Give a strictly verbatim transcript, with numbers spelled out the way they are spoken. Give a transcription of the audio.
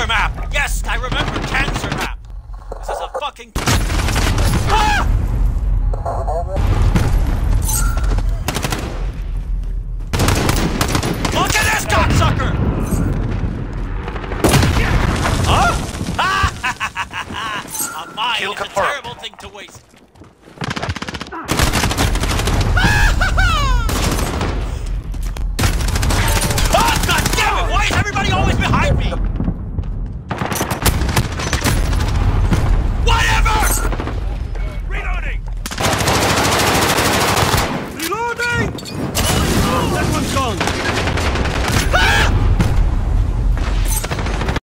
map! Yes, I remember cancer map! This is a fucking... Ah!